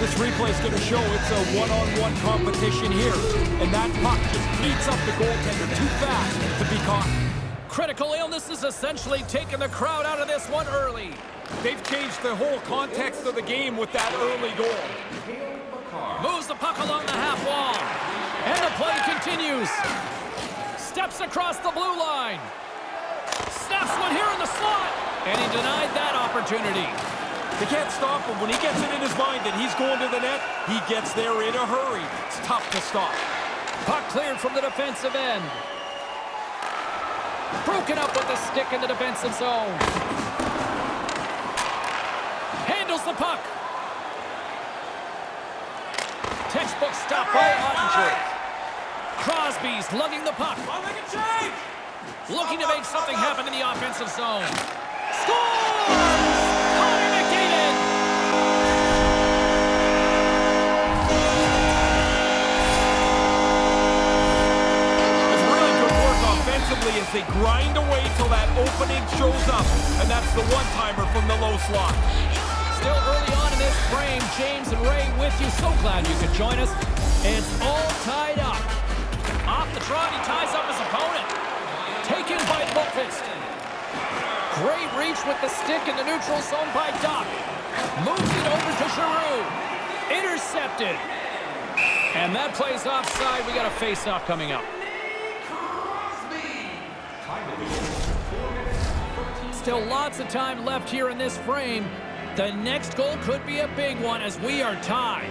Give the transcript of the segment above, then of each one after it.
this replay is going to show it's a one-on-one competition here. And that puck just beats up the goaltender too fast to be caught. Critical illness is essentially taking the crowd out of this one early. They've changed the whole context of the game with that early goal. Moves the puck along the half wall. And the play continues. Steps across the blue line. Snaps one here in the slot. And he denied that opportunity. They can't stop him. When he gets it in his mind that he's going to the net, he gets there in a hurry. It's tough to stop. Puck cleared from the defensive end. Broken up with the stick in the defensive zone. Handles the puck. Textbook stop by Ottinger. Crosby's lugging the puck. Looking to make something happen in the offensive zone. Scores! Connor McDavid! It's really good work offensively as they grind away till that opening shows up. And that's the one-timer from the low slot. Still early on in this frame, James and Ray with you. So glad you could join us. It's all tied up. Off the draw, he ties up his opponent. Taken by Boqvist. Great reach with the stick in the neutral zone by Doc. Moves it over to Giroux. Intercepted. And that plays offside. We got a face-off coming up. Still lots of time left here in this frame. The next goal could be a big one as we are tied.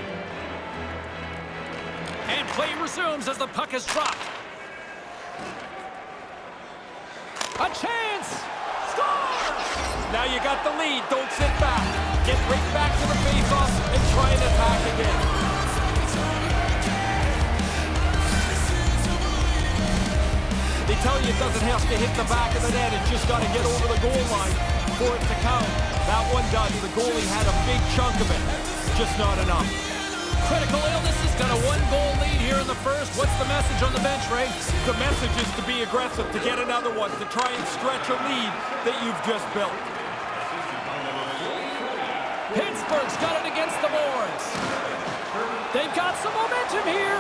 And play resumes as the puck is dropped. A chance! Scores! Now you got the lead. Don't sit back. Get right back to the face-off and try and attack again. They tell you it doesn't have to hit the back of the net. It's just got to get over the goal line for it to count. That one does. The goalie had a big chunk of it. Just not enough. Critical illness has got a one-goal lead here in the first. What's the message on the bench, Ray? The message is to be aggressive, to get another one, to try and stretch a lead that you've just built. Pittsburgh's got it against the boards. They've got some momentum here.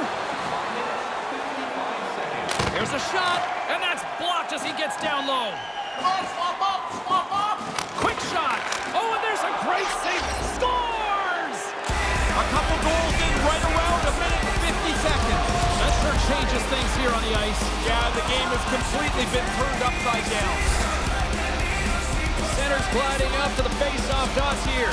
Here's a shot, and that's blocked as he gets down low. Swap up! Quick shot. Oh, and there's a great save. Scores! A couple goals in right around a minute and 50 seconds. That sure changes things here on the ice. Yeah, the game has completely been turned upside down. Center's gliding up to the face-off dots here.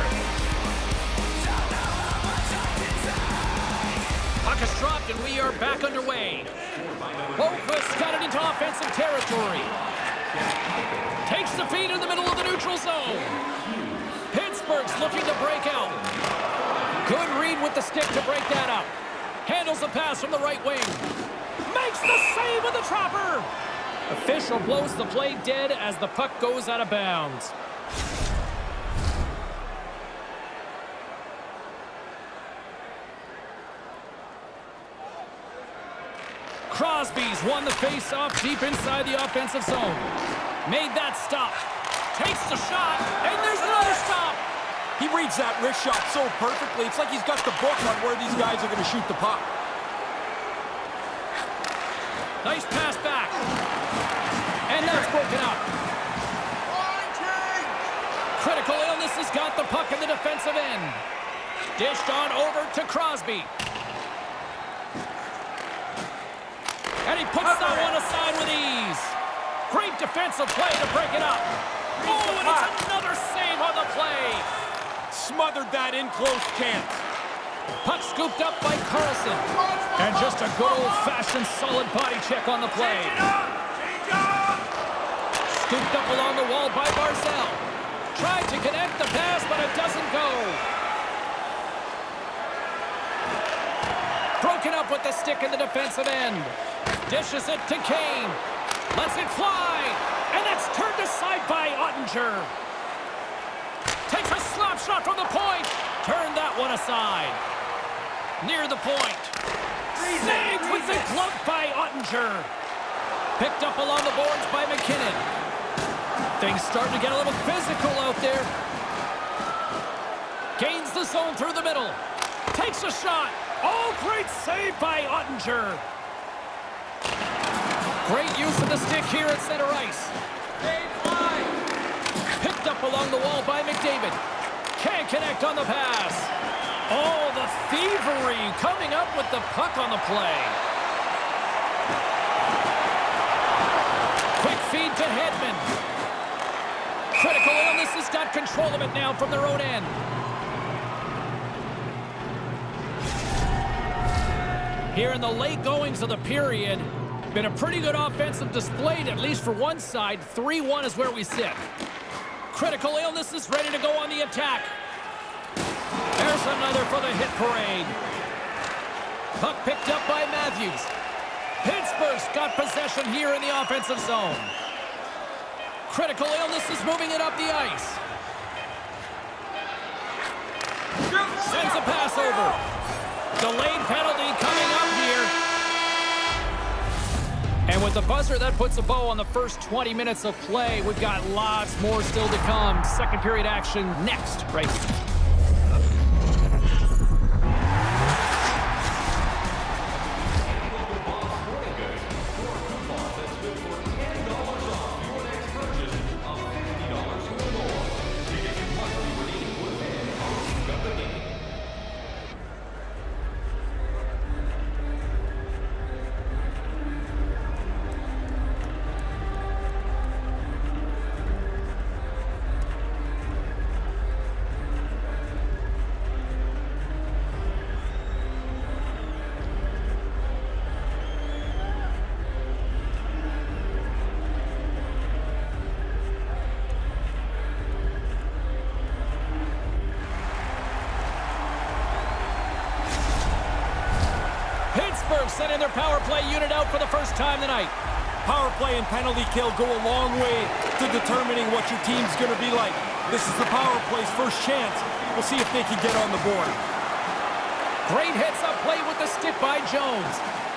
Puck is dropped and we are back underway. Boqvist got it into offensive territory. Takes the feed in the middle of the neutral zone. Pittsburgh's looking to break out. Good read with the stick to break that up. Handles the pass from the right wing. Makes the save with the trapper. Official blows the play dead as the puck goes out of bounds. Crosby's won the face-off deep inside the offensive zone. Made that stop. Takes the shot, and there's another stop. He reads that wrist shot so perfectly. It's like he's got the book on where these guys are going to shoot the puck. Nice pass back. And that's broken up. Critical illness has got the puck in the defensive end. Dished on over to Crosby. And he puts that one aside with ease. Great defensive play to break it up. Oh, and it's another save on the play. Smothered that in close chance. Puck scooped up by Carlson. And just a good old-fashioned solid body check on the play. Scooped up along the wall by Barzal. Tried to connect the pass, but it doesn't go. Broken up with the stick in the defensive end. Dishes it to Kane. Lets it fly. And that's turned aside by Ottinger. Takes a slap shot from the point. Turned that one aside. Near the point. Saved with the glove by Ottinger. Picked up along the boards by McKinnon. Things starting to get a little physical out there. Gains the zone through the middle. Takes a shot. Oh, great save by Ottinger. Great use of the stick here at center ice. Picked up along the wall by McDavid. Can't connect on the pass. Oh, the thievery coming up with the puck on the play. Quick feed to Hedman. Critical illness has got control of it now from their own end. Here in the late goings of the period, been a pretty good offensive display, at least for one side. 3-1 is where we sit. Critical illness is ready to go on the attack. There's another for the hit parade. Puck picked up by Matthews. Pittsburgh's got possession here in the offensive zone. Critical illness is moving it up the ice. Sends a pass over. Delayed penalty coming up here. And with the buzzer, that puts a bow on the first 20 minutes of play. We've got lots more still to come. Second period action next, right here. Pittsburgh sending their power play unit out for the first time tonight. Power play and penalty kill go a long way to determining what your team's going to be like. This is the power play's first chance. We'll see if they can get on the board. Great hits up play with the stick by Jones.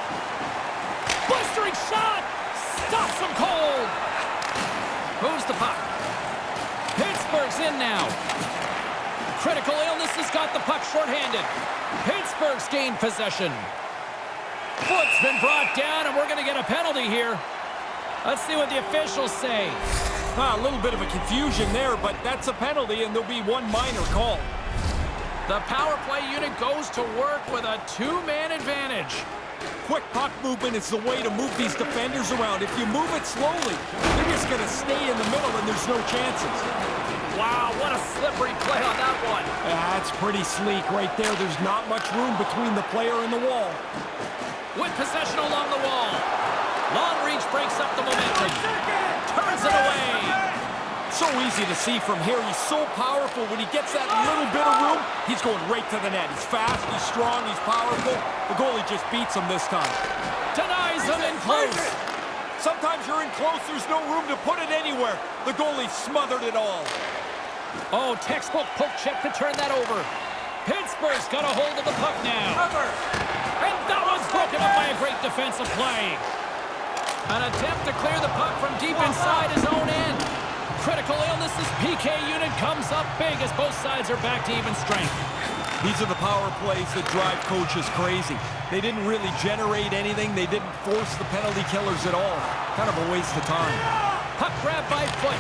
Blistering shot! Stops him cold! Moves the puck. Pittsburgh's in now. Critical illness has got the puck shorthanded. Pittsburgh's gained possession. Foot's been brought down, and we're going to get a penalty here. Let's see what the officials say. A little bit of a confusion there, but that's a penalty, and there'll be one minor call. The power play unit goes to work with a two-man advantage. Quick puck movement is the way to move these defenders around. If you move it slowly, they're just going to stay in the middle, and there's no chances. Wow, what a slippery play on that one. That's pretty sleek right there. There's not much room between the player and the wall. With possession along the wall. Long reach breaks up the momentum. Turns it away. So easy to see from here. He's so powerful. When he gets that little bit of room, he's going right to the net. He's fast, he's strong, he's powerful. The goalie just beats him this time. Denies him in close. Sometimes you're in close, there's no room to put it anywhere. The goalie smothered it all. Oh, textbook poke check to turn that over. Pittsburgh's got a hold of the puck now. And that one's broken up by a great defensive play. An attempt to clear the puck from deep inside his own end. Critical illness's PK unit comes up big as both sides are back to even strength. These are the power plays that drive coaches crazy. They didn't really generate anything. They didn't force the penalty killers at all. Kind of a waste of time. Puck grab by Foot.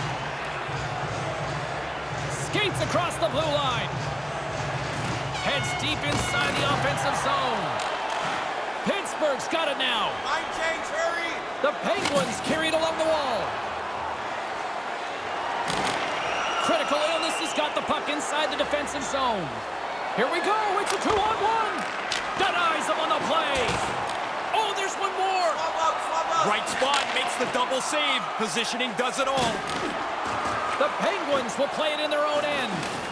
Skates across the blue line. Heads deep inside the offensive zone. Pittsburgh's got it now. Line change, hurry! The Penguins carried along the wall. Critical illness has got the puck inside the defensive zone. Here we go. It's a 2-on-1. Denies him on the play. Oh, there's one more. Swap up. Right spot makes the double save. Positioning does it all. The Penguins will play it in their own end.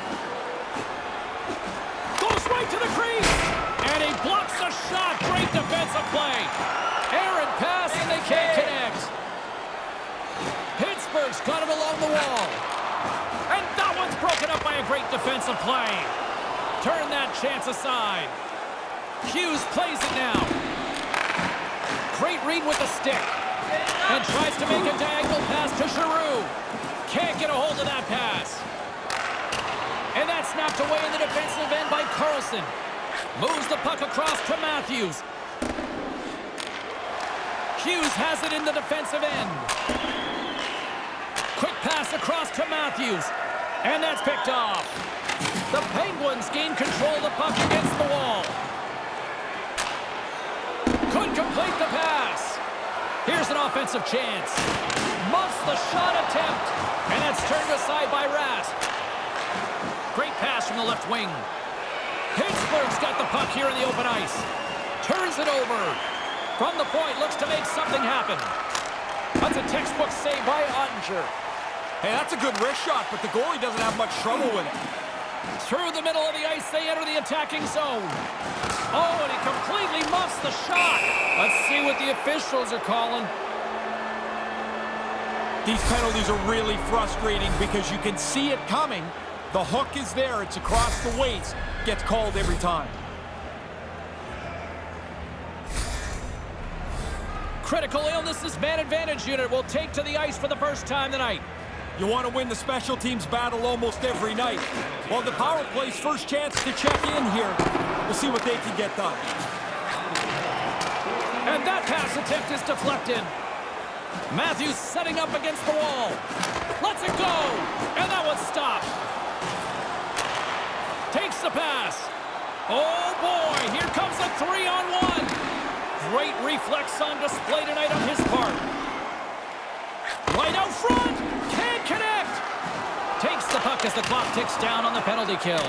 Goes right to the crease. And he blocks the shot. Great defensive play. Errant pass, and they can't connect. Pittsburgh's got him along the wall. And that one's broken up by a great defensive play. Turn that chance aside. Hughes plays it now. Great read with the stick. And tries to make a diagonal pass to Giroux. Can't get a hold of that pass. And that's knocked away in the defensive end by Carlson. Moves the puck across to Matthews. Hughes has it in the defensive end. Quick pass across to Matthews. And that's picked off. The Penguins gain control of the puck against the wall. Couldn't complete the pass. Here's an offensive chance. Muffs the shot attempt. And that's turned aside by Rask. Great pass from the left wing. Pittsburgh's got the puck here in the open ice. Turns it over. From the point, looks to make something happen. That's a textbook save by Ottinger. Hey, that's a good wrist shot, but the goalie doesn't have much trouble with it. Through the middle of the ice, they enter the attacking zone. Oh, and he completely muffs the shot. Let's see what the officials are calling. These penalties are really frustrating because you can see it coming. The hook is there. It's across the waist. Gets called every time. Critical illnesses man advantage unit will take to the ice for the first time tonight. You want to win the special teams battle almost every night. Well, the power play's first chance to check in here. We'll see what they can get done. And that pass attempt is deflected. Matthews setting up against the wall. Lets it go. And that one's stopped. Takes the pass. Oh, boy. Here comes a 3-on-1. Great reflex on display tonight on his part. Right out front. Can't connect. Takes the puck as the clock ticks down on the penalty kill.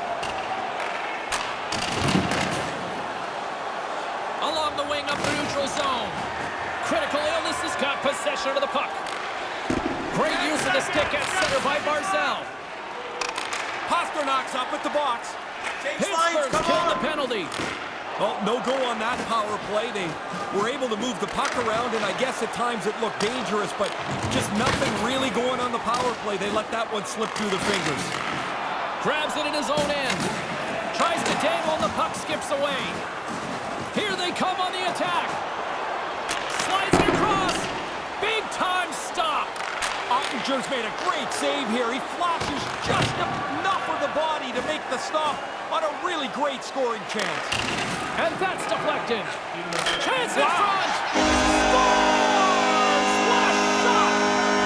Along the wing up the neutral zone. Critical illness has got possession of the puck. Great use of the stick at center by Barzal. Pasternak's up at the box. Pittsburgh's killed the penalty. Well, no go on that power play. They were able to move the puck around, and I guess at times it looked dangerous, but just nothing really going on the power play. They let that one slip through the fingers. Grabs it in his own end. Tries to dangle, and the puck skips away. Here they come on the attack. Slides it across. Big time stop. Ottinger's made a great save here. He flashes just enough of the body to make the stop on a really great scoring chance. And that's deflected. Chance in front. Scores! Last shot.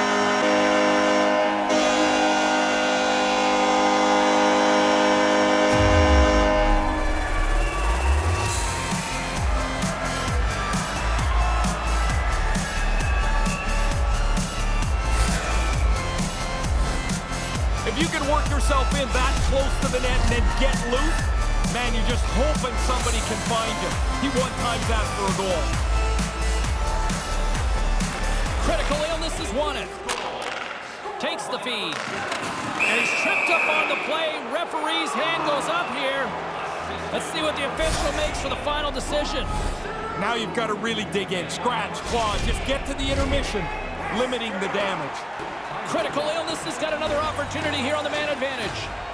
If you can work yourself in that close to the net and then get loose, man, you're just hoping somebody can find you. He one times asked for a goal. Critical illness has won it. Takes the feed. And he's tripped up on the play. Referee's hand goes up here. Let's see what the official makes for the final decision. Now you've got to really dig in. Scratch, claw, just get to the intermission, limiting the damage. Critical illness has got another opportunity here on the man advantage.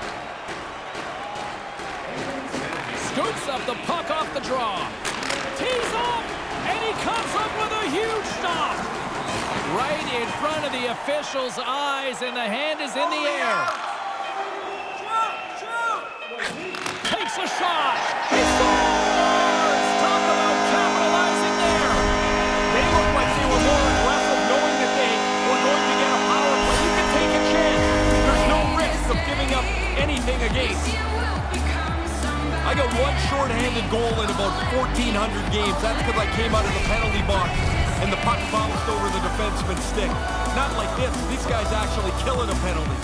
Scoops up the puck off the draw. Tees off, and he comes up with a huge stop. Right in front of the official's eyes, and the hand is in the air. Takes a shot. He scores! Talk about capitalizing there. They look like they were more aggressive, knowing that they were going to get a power play. You can take a chance. There's no risk of giving up anything against. I got one short-handed goal in about 1,400 games. That's because I came out of the penalty box and the puck bounced over the defenseman's stick. Not like this. These guys actually killing a penalty.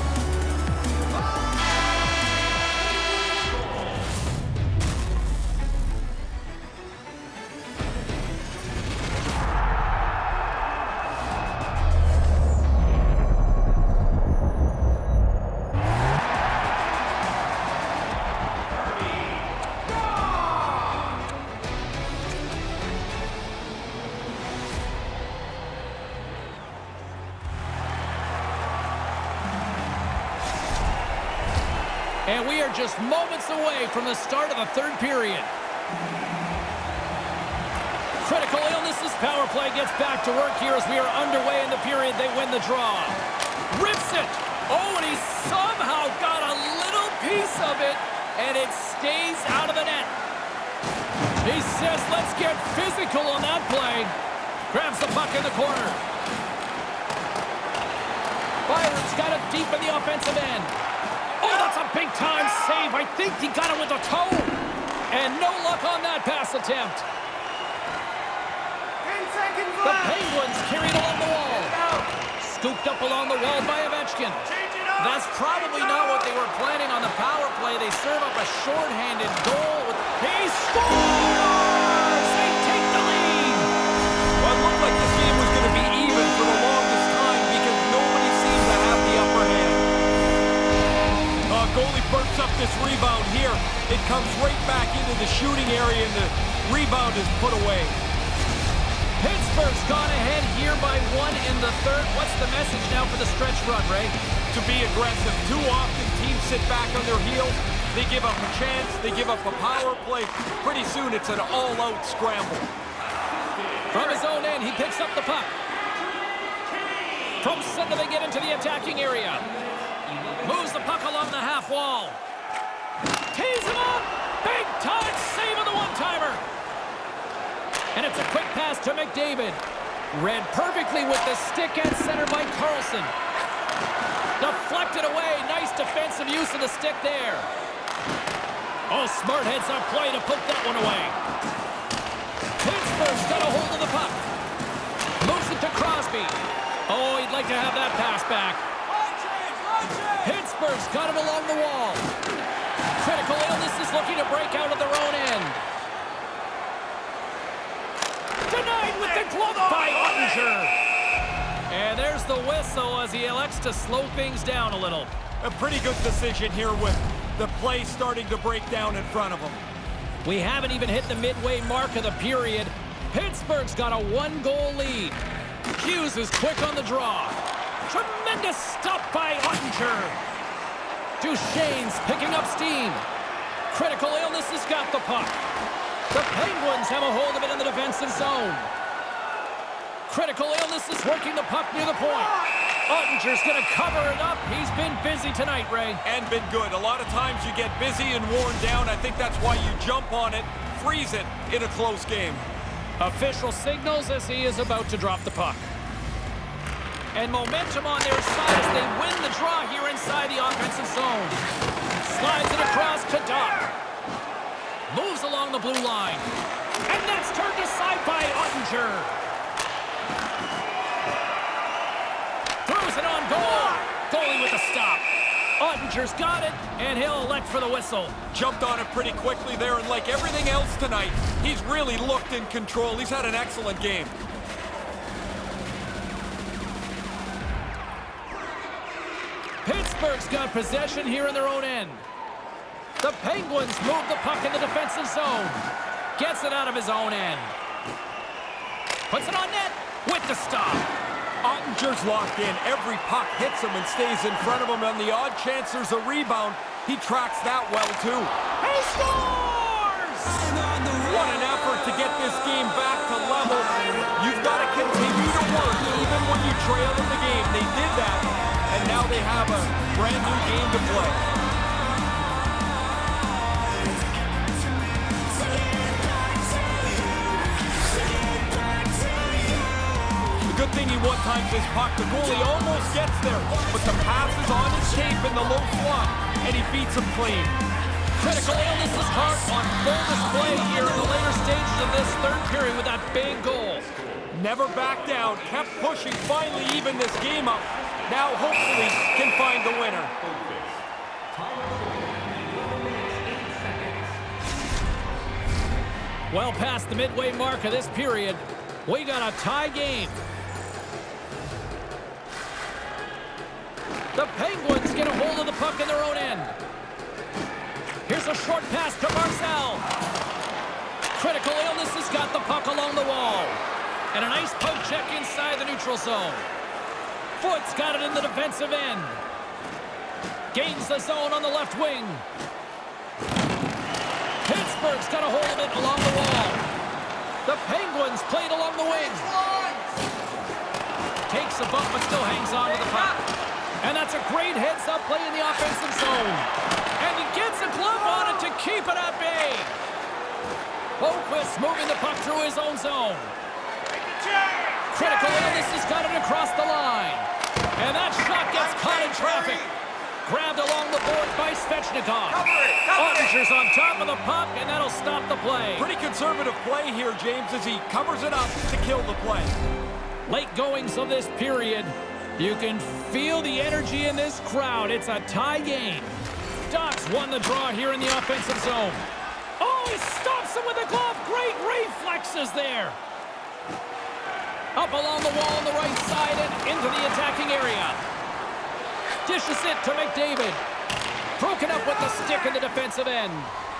And we are just moments away from the start of the third period. Critical illnesses power play gets back to work here as we are underway in the period. They win the draw. Rips it. Oh, and he somehow got a little piece of it, and it stays out of the net. He says, let's get physical on that play. Grabs the puck in the corner. Byron's got it deep in the offensive end. Oh, that's a big-time save. I think he got it with a toe. And no luck on that pass attempt. 10 seconds The left. Penguins carried along the wall. Scooped up along the wall by Ovechkin. That's probably not what they were planning on the power play. They serve up a shorthanded goal. He scores! They take the lead. Well, it looked like this game was going to be even for the longest time because nobody seemed to have the upper hand. Goalie burps up this rebound here. It comes right back into the shooting area, and the rebound is put away. Pittsburgh's gone ahead here by 1 in the third. What's the message now for the stretch run, Ray? To be aggressive. Too often teams sit back on their heels. They give up a chance. They give up a power play. Pretty soon it's an all-out scramble. From his own end, he picks up the puck. From center, they get into the attacking area. Moves the puck along the half wall. Tees him up. Big time save of the one-timer. And it's a quick pass to McDavid. Read perfectly with the stick at center by Carlson. Deflected away. Nice defensive use of the stick there. Oh, smart heads-up play to put that one away. Pittsburgh's got a hold of the puck. Moves it to Crosby. Oh, he'd like to have that pass back. Pittsburgh's got it along the wall. Critical illness is looking to break out of their own end. Denied with the glove by Ottinger. And there's the whistle as he elects to slow things down a little. A pretty good decision here with the play starting to break down in front of him. We haven't even hit the midway mark of the period. Pittsburgh's got a 1-goal lead. Hughes is quick on the draw. Tremendous stop by Ottinger. Duchesne's picking up steam. Critical illness has got the puck. The Penguins have a hold of it in the defensive zone. Critical illness is working the puck near the point. Ottinger's going to cover it up. He's been busy tonight, Ray. And been good. A lot of times you get busy and worn down. I think that's why you jump on it, freeze it in a close game. Official signals as he is about to drop the puck. And momentum on their side as they win the draw here inside the offensive zone. Slides it across to Doc. Moves along the blue line. And that's turned aside by Ottinger. Throws it on goal. Goalie with a stop. Ottinger's got it, and he'll elect for the whistle. Jumped on it pretty quickly there, and like everything else tonight, he's really looked in control. He's had an excellent game. Pittsburgh's got possession here in their own end. The Penguins move the puck in the defensive zone. Gets it out of his own end. Puts it on net with the stop. Ottinger's locked in. Every puck hits him and stays in front of him. On the odd chance there's a rebound, he tracks that well too. He scores! What an effort to get this game back to level. You've got to continue to work even when you trail in the game. They did that, and now they have a brand new game to play. The good thing he one-times his puck. The goalie almost gets there, but the pass is on his tape in the low slot, and he beats him clean. Critical illness is hard on full display here in the later stages of this third period with that big goal. Never backed down, kept pushing, finally even this game up. Now hopefully can find the winner. Well past the midway mark of this period, we got a tie game. The Penguins get a hold of the puck in their own end. Here's a short pass to Barzal. Critical illness has got the puck along the wall. And a nice poke check inside the neutral zone. Foot's got it in the defensive end. Gains the zone on the left wing. Pittsburgh's got a hold of it along the wall. The Penguins played along the wing. Takes a bump but still hangs on to the puck. And that's a great heads-up play in the offensive zone. And he gets a glove on it to keep it at bay. Boqvist moving the puck through his own zone. Critical illness has got it across the line. And that shot gets caught in traffic. Grabbed along the board by Svechnikov. Ottinger's on top of the puck, and that'll stop the play. Pretty conservative play here, James, as he covers it up to kill the play. Late goings of this period. You can feel the energy in this crowd. It's a tie game. Ducks won the draw here in the offensive zone. Oh, he stops him with a glove. Great reflexes there. Up along the wall on the right side and into the attacking area. Dishes it to McDavid. Broken up with the stick in the defensive end.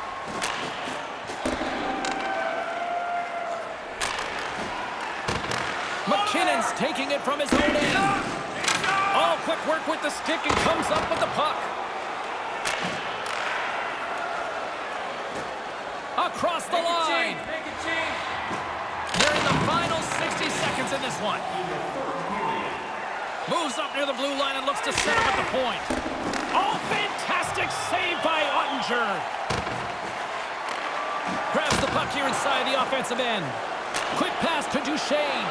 McKinnon's taking it from his own end. Oh, quick work with the stick and comes up with the puck. Across the line. Nearing the final 60 seconds in this one. Moves up near the blue line and looks to set up at the point. Oh, fantastic save by Ottinger. Grabs the puck here inside the offensive end. Quick pass to Duchesne.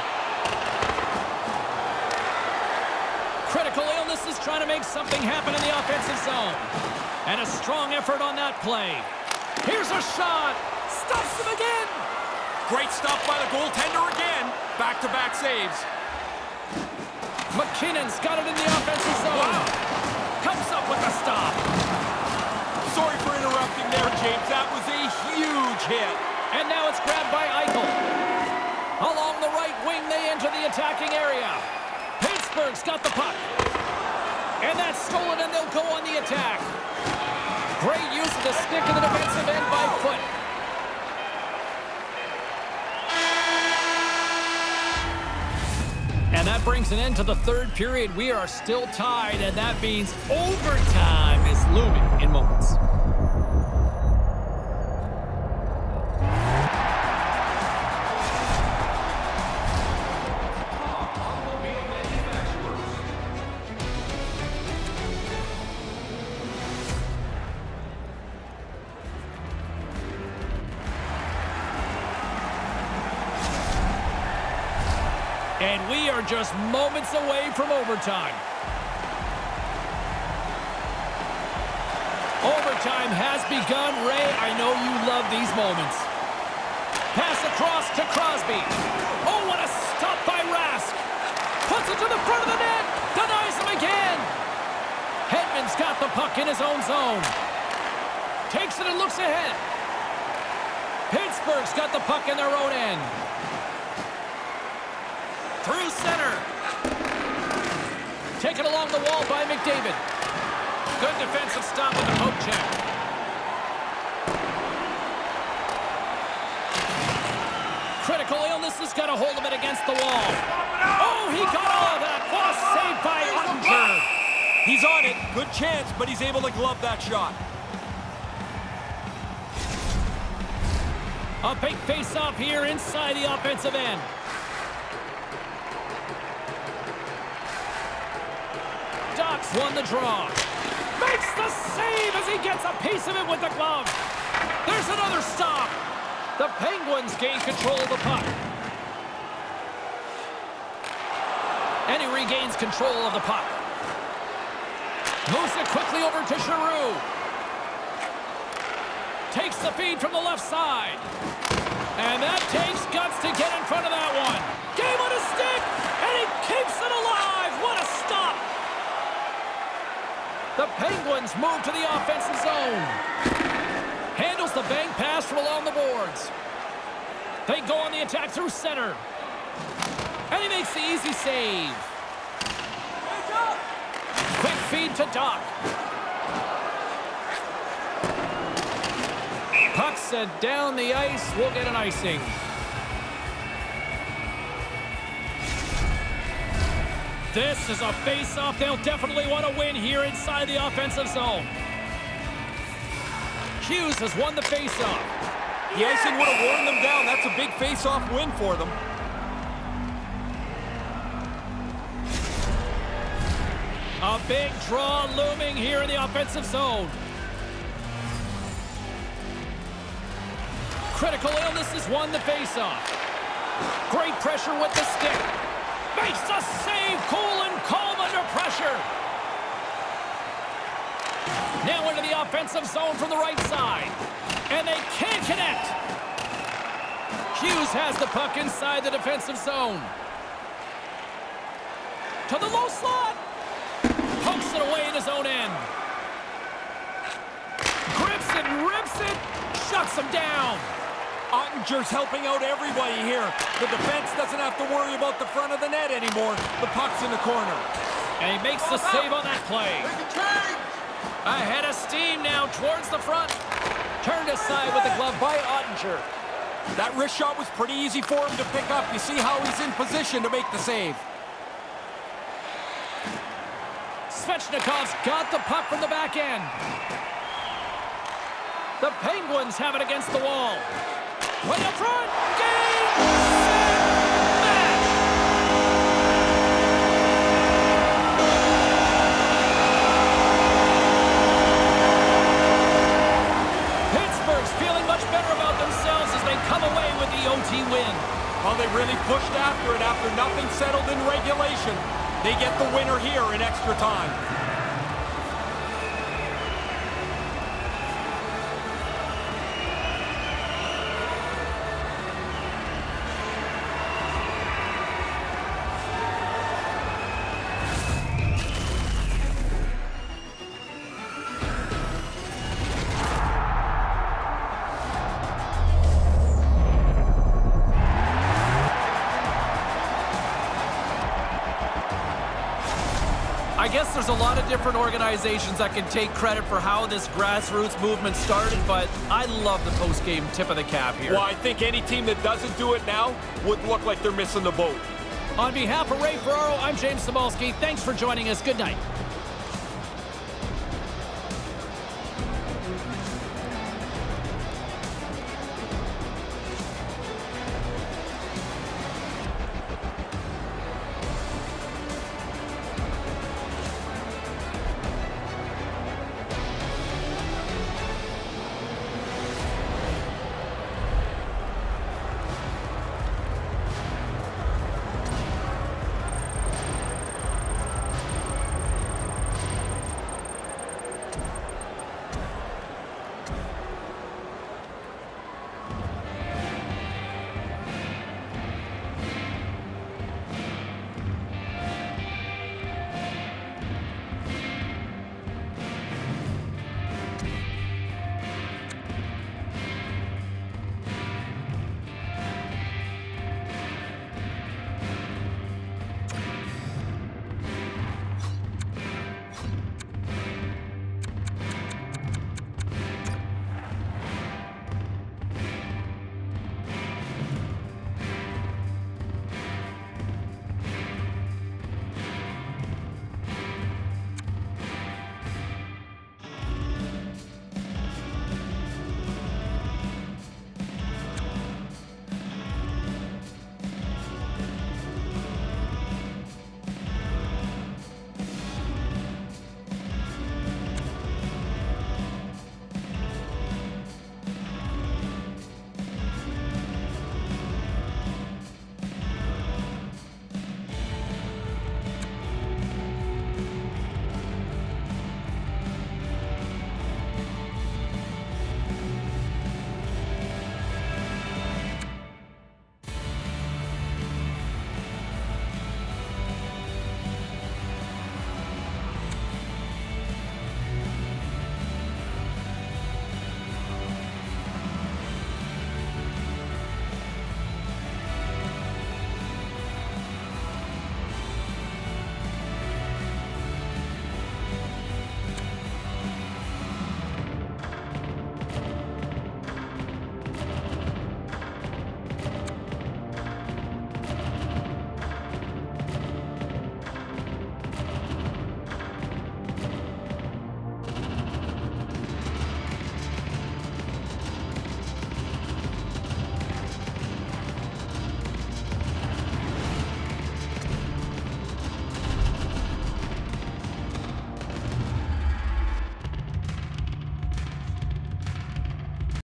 Critical illness is trying to make something happen in the offensive zone. And a strong effort on that play. Here's a shot. Stuffs him again. Great stuff by the goaltender again. Back-to-back saves. McKinnon's got it in the offensive zone. Wow. Comes up with a stop. Sorry for interrupting there, James. That was a huge hit. And now it's grabbed by Eichel. Along the right wing, they enter the attacking area. Pittsburgh's got the puck. And that's stolen, and they'll go on the attack. Great use of the stick in the defensive end by Foot. And that brings an end to the third period. We are still tied, and that means overtime is looming in moments. And we are just moments away from overtime. Overtime has begun. Ray, I know you love these moments. Pass across to Crosby. Oh, what a stop by Rask. Puts it to the front of the net. Denies him again. Hedman's got the puck in his own zone. Takes it and looks ahead. Pittsburgh's got the puck in their own end. Through center. Taken along the wall by McDavid. Good defensive stop with the poke check. Critical illness has got a hold of it against the wall. Oh, he got all of that. What a save by Ottinger. He's on it. Good chance, but he's able to glove that shot. A big face-off here inside the offensive end. Ducks won the draw. Makes the save as he gets a piece of it with the glove. There's another stop. The Penguins gain control of the puck. And he regains control of the puck. Moves it quickly over to Giroux. Takes the feed from the left side. And that takes guts to get in front of that one. Game on a stick, and he keeps it alive. What a stop. The Penguins move to the offensive zone. Handles the bank pass from along the boards. They go on the attack through center. And he makes the easy save. Quick feed to Doc. Puck sent down the ice. We'll get an icing. This is a face-off they'll definitely want to win here inside the offensive zone. Hughes has won the face-off. The icing would have worn them down. That's a big face-off win for them. A big draw looming here in the offensive zone. critical illness has won the faceoff. Great pressure with the stick. Makes a save, cool and calm under pressure. Now into the offensive zone from the right side. And they can't connect. Hughes has the puck inside the defensive zone. To the low slot. Pokes it away in his own end. Grips it, rips it, shuts him down. Ottinger's helping out everybody here. The defense doesn't have to worry about the front of the net anymore. The puck's in the corner. And he makes the save on that play. Ahead of steam now towards the front. Turned aside with the glove by Ottinger. That wrist shot was pretty easy for him to pick up. You see how he's in position to make the save. Svechnikov's got the puck from the back end. The Penguins have it against the wall. Way up front. Game, set, match. Pittsburgh's feeling much better about themselves as they come away with the OT win. Well, they really pushed after it after nothing settled in regulation. They get the winner here in extra time. I guess there's a lot of different organizations that can take credit for how this grassroots movement started, but I love the post-game tip of the cap here. Well, I think any team that doesn't do it now would look like they're missing the boat. On behalf of Ray Ferraro, I'm James Cybulski. Thanks for joining us. Good night.